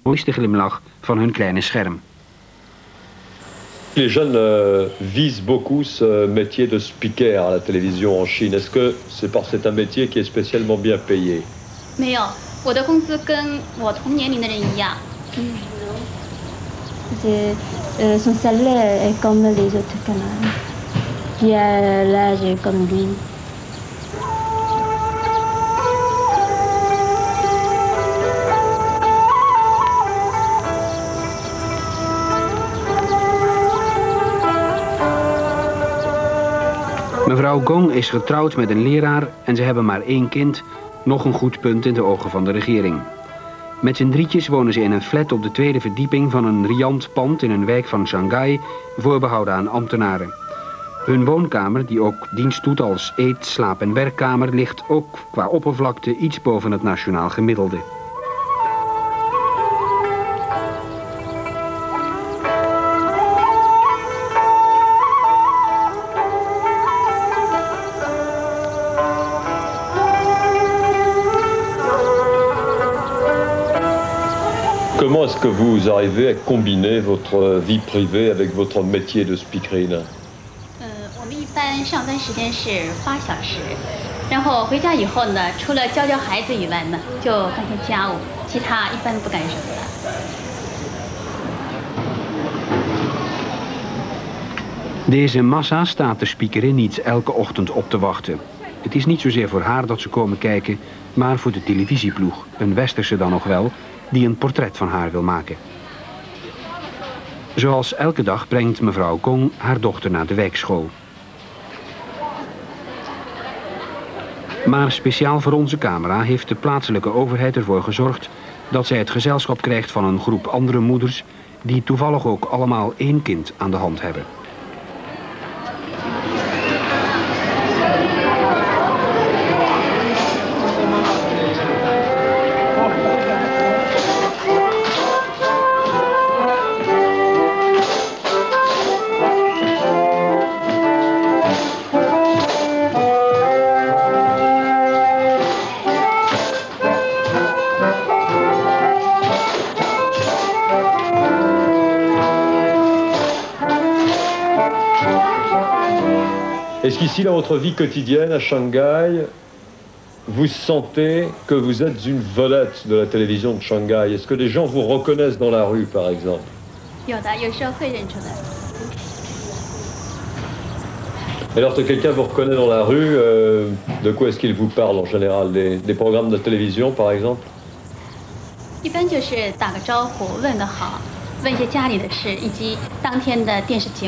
mooiste glimlach van hun kleine scherm. Les jeunes visent beaucoup ce métier de speaker à la télévision en Chine. Est-ce que c'est un métier qui est spécialement bien payé? 没有，我的工资跟我同年龄的人一样。 Son salaire est comme les autres camarades, qui a l'âge comme lui. Mevrouw Gong is getrouwd met een leraar en ze hebben maar 1 kind, nog een goed punt in de ogen van de regering. Met z'n drietjes wonen ze in een flat op de 2e verdieping van een riant pand in een wijk van Shanghai, voorbehouden aan ambtenaren. Hun woonkamer, die ook dienst doet als eet-, slaap- en werkkamer, ligt ook qua oppervlakte iets boven het nationaal gemiddelde. Comment est-ce que vous arrivez à combiner votre vie privée avec votre métier de speakerine? 我们一般上班时间是8小时，然后回家以后呢，除了教孩子以外呢，就干些家务，其他一般不干什么了。 Deze massa staat de speakerin niet elke ochtend op te wachten. Het is niet zozeer voor haar dat ze komen kijken, maar voor de televisieploeg, een westerse dan nog wel, die een portret van haar wil maken. Zoals elke dag brengt mevrouw Gong haar dochter naar de wijkschool. Maar speciaal voor onze camera heeft de plaatselijke overheid ervoor gezorgd dat zij het gezelschap krijgt van een groep andere moeders die toevallig ook allemaal 1 kind aan de hand hebben. Est-ce qu'ici, dans votre vie quotidienne à Shanghai, vous sentez que vous êtes une vedette de la télévision de Shanghai? Est-ce que les gens vous reconnaissent dans la rue, par exemple? 有的，有时候会认出来。 Et lorsque quelqu'un vous reconnaît dans la rue, de quoi est-ce qu'il vous parle en général? Des programmes de télévision, par exemple? 一般就是打个招呼，问个好，问一些家里的事以及当天的电视节目。